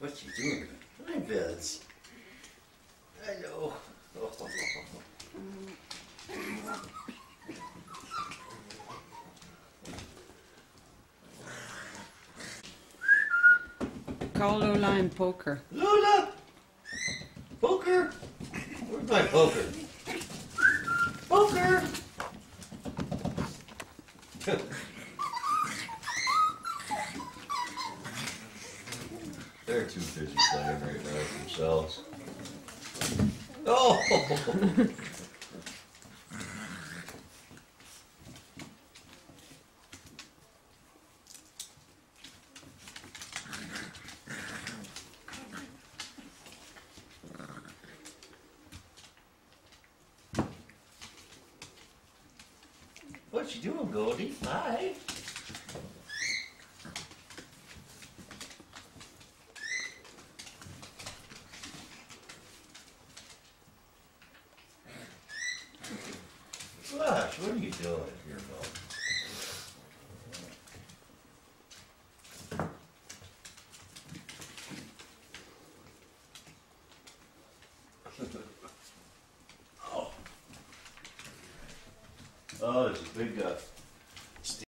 What's she doing? My beds. I know. Call Lola and poker. Lola! Poker! Where's my poker? Poker! They're too busy playing right now with themselves. Oh! What you doing, Goldie? Hi. Gosh, what are you doing here, Mo? Oh, there's a big